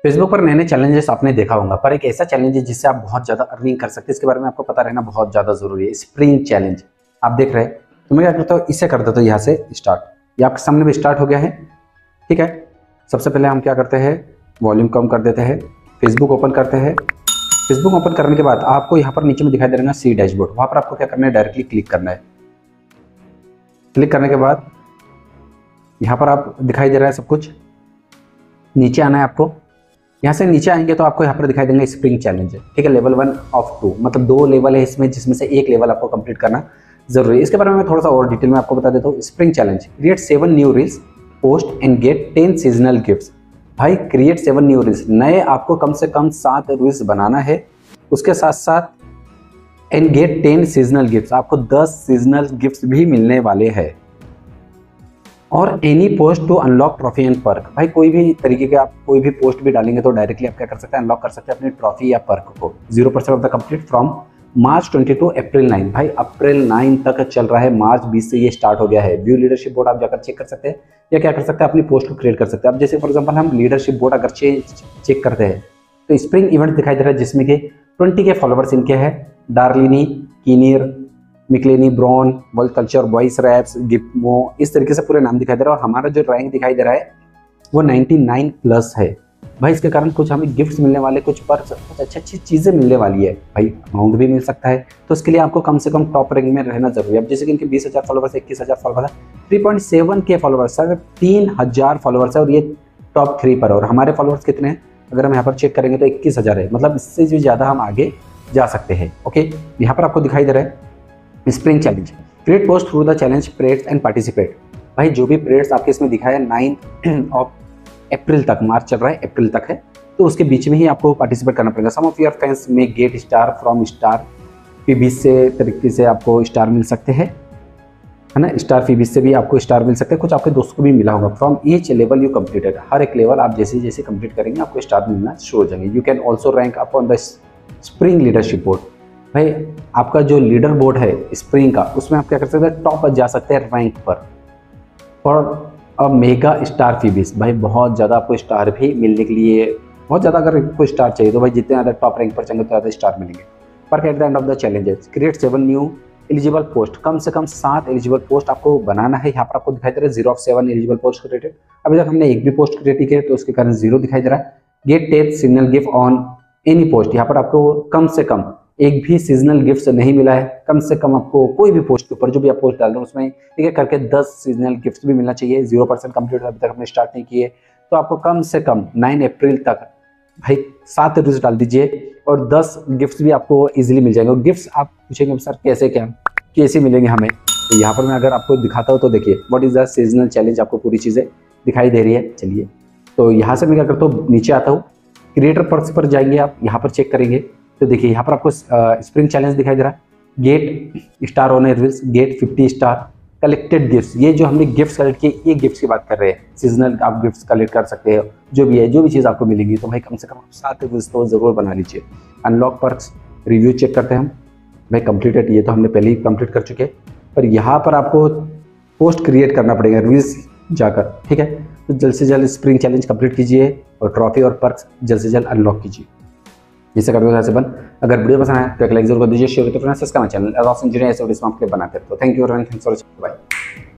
Facebook पर नए नए चैलेंजेस आपने देखा होगा, पर एक ऐसा चैलेंज है जिससे आप बहुत ज़्यादा अर्निंग कर सकते हैं। इसके बारे में आपको पता रहना बहुत ज़्यादा जरूरी है। स्प्रिंग चैलेंज आप देख रहे हैं, तो मैं क्या करता हूँ, इसे कर देता हूँ यहाँ से स्टार्ट। ये आपके सामने भी स्टार्ट हो गया है, ठीक है। सबसे पहले हम क्या करते हैं, वॉल्यूम कम कर देते हैं, फेसबुक ओपन करते हैं। फेसबुक ओपन करने के बाद आपको यहाँ पर नीचे में दिखाई दे रहा है सी डैशबोर्ड, वहाँ पर आपको क्या करना है, डायरेक्टली क्लिक करना है। क्लिक करने के बाद यहाँ पर आप दिखाई दे रहा है सब कुछ, नीचे आना है आपको। यहाँ से नीचे आएंगे तो आपको यहाँ पर दिखाई देंगे स्प्रिंग चैलेंज है, ठीक है। लेवल 1 ऑफ 2, मतलब 2 लेवल है इसमें, जिसमें से एक लेवल आपको कंप्लीट करना जरूरी है। इसके बारे में मैं थोड़ा सा और डिटेल में आपको बता देता हूँ। Spring challenge, create 7 new reels, post and get 10 seasonal gifts. भाई क्रिएट 7 न्यू रील्स, नए आपको कम से कम 7 रील्स बनाना है। उसके साथ साथ एंड गेट 10 सीजनल गिफ्ट्स, आपको 10 सीजनल गिफ्ट्स भी मिलने वाले हैं। और any post to unlock trophy and perk, भाई कोई भी तरीके के आप कोई भी पोस्ट भी डालेंगे तो डायरेक्टली आप क्या कर सकते हैं, अनलॉक कर सकते हैं अपनी ट्रॉफी या पर्क को। 0% off the complete from March 22 to April 9। भाई अप्रैल 9 तक चल रहा है, मार्च 20 से ये स्टार्ट हो गया है। व्यू लीडरशिप बोर्ड आप जाकर चेक कर सकते हैं, या क्या कर सकते हैं, अपनी पोस्ट को क्रिएट कर सकते हैं। अब जैसे फॉर एग्जाम्पल हम लीडरशिप बोर्ड अगर चेक करते हैं तो स्प्रिंग इवेंट दिखाई दे रहा है, जिसमें कि 20 के फॉलोवर्स इनके हैं। डार्लिनी, कीनियर, मिकलेनी, ब्रॉन, वर्ल्ड कल्चर, वॉइस रैप्स, गिप्मो, इस तरीके से पूरे नाम दिखाई दे रहा है। और हमारा जो रैंक दिखाई दे रहा है वो 99 प्लस है। भाई इसके कारण कुछ हमें गिफ्ट्स मिलने वाले, कुछ पर्क्स, कुछ अच्छी अच्छी चीज़ें मिलने वाली है। भाई अमाउंट भी मिल सकता है, तो उसके लिए आपको कम से कम टॉप रैंक में रहना जरूरी है। अब जैसे कि इनके 20,000 फॉलोवर्स, 21,000 फॉलोवर्स है, 3.7 के फॉलोवर्स है, 3,000 फॉलोवर्स है, और ये टॉप 3 पर। और हमारे फॉलोवर्स कितने हैं, अगर हम यहाँ पर चेक करेंगे तो 21,000 है, मतलब इससे भी ज़्यादा हम आगे जा सकते हैं। ओके, यहाँ पर आपको दिखाई दे रहा है spring challenge, create post through the challenge parades and participate. भाई जो भी परेड्स आपके इसमें दिखाया 9 ऑफ अप्रैल तक, मार्च चल रहा है, अप्रैल तक है, तो उसके बीच में ही आपको पार्टिसिपेट करना पड़ेगा। सम ऑफ योर फैंस में गेट स्टार फ्रॉम स्टार फीबीज से तरीके से आपको स्टार मिल सकते हैं, है ना। स्टार फीबीज से भी आपको स्टार मिल सकते हैं, कुछ आपके दोस्तों को भी मिला होगा। From each level you completed, हर एक लेवल आप जैसे जैसे कंप्लीट करेंगे आपको स्टार मिलना शुरू हो जाएंगे। You can also rank up on the spring leadership board. भाई आपका जो लीडर बोर्ड है स्प्रिंग का, उसमें आप क्या कर सकते हैं, टॉप जा सकते हैं रैंक पर। और अब मेगा स्टार फीबीज, भाई बहुत ज़्यादा आपको स्टार भी मिलने के लिए, बहुत ज़्यादा अगर कोई स्टार चाहिए तो भाई जितने ज़्यादा टॉप रैंक पर चलेंगे तो ज़्यादा स्टार मिलेंगे। पर at the end of the challenges, create 7 new eligible post, कम से कम 7 एलिजिबल पोस्ट आपको बनाना है। यहाँ पर आपको दिखाई दे रहा है 0 of 7 एलिजिबल पोस्ट क्रिएटेड। अभी तक हमने एक भी पोस्ट क्रिएट किया तो उसके कारण 0 दिखाई दे रहा है। Get 10 seasonal gift on any post, यहाँ पर आपको कम से कम एक भी सीजनल गिफ्ट नहीं मिला है। कम से कम आपको कोई भी पोस्ट के ऊपर जो भी आप पोस्ट डाल रहे हैं उसमें ठीक है करके 10 सीजनल गिफ्ट भी मिलना चाहिए। 0% कंप्लीट अभी तक हमने स्टार्ट नहीं किए, तो आपको कम से कम 9 अप्रैल तक भाई 7 रील्स डाल दीजिए और 10 गिफ्ट्स भी आपको इजीली मिल जाएंगे। गिफ्ट्स आप पूछेंगे सर कैसे क्या कैसे मिलेंगे हमें, तो यहाँ पर मैं अगर आपको दिखाता हूँ तो देखिए what is the seasonal challenge, आपको पूरी चीज़ें दिखाई दे रही है। चलिए तो यहाँ से मैं क्या करता हूँ, नीचे आता हूँ, क्रिएटर पर्क्स पर जाएंगे, आप यहाँ पर चेक करेंगे तो देखिए यहाँ पर आपको स्प्रिंग चैलेंज दिखाई दे रहा है। Get star on reels, get 50 star, collected gifts, ये जो हमने गिफ्ट्स कलेक्ट किए ये गिफ्ट्स की बात कर रहे हैं। सीजनल आप गिफ्ट्स कलेक्ट कर सकते हो, जो भी है, जो भी चीज़ आपको मिलेगी, तो भाई कम से कम 7 गिफ्ट्स तो जरूर बना लीजिए। अनलॉक पर्क्स, रिव्यू चेक करते हैं हम, भाई कंप्लीटेड, ये तो हमने पहले ही कंप्लीट कर चुके हैं। पर यहाँ पर आपको पोस्ट क्रिएट करना पड़ेगा रील्स जाकर, ठीक है। तो जल्द से जल्द स्प्रिंग चैलेंज कंप्लीट कीजिए और ट्रॉफी और पर्क्स जल्द से जल्द अनलॉक कीजिए। जिससे करते हो बन। अगर वीडियो पसंद आए तो एक लाइक जरूर कर दीजिए, शेयर करते friends, subscribe channel as engineer ऐसे वीडियो बनाते हैं। तो thank you everyone, thanks for watching, bye.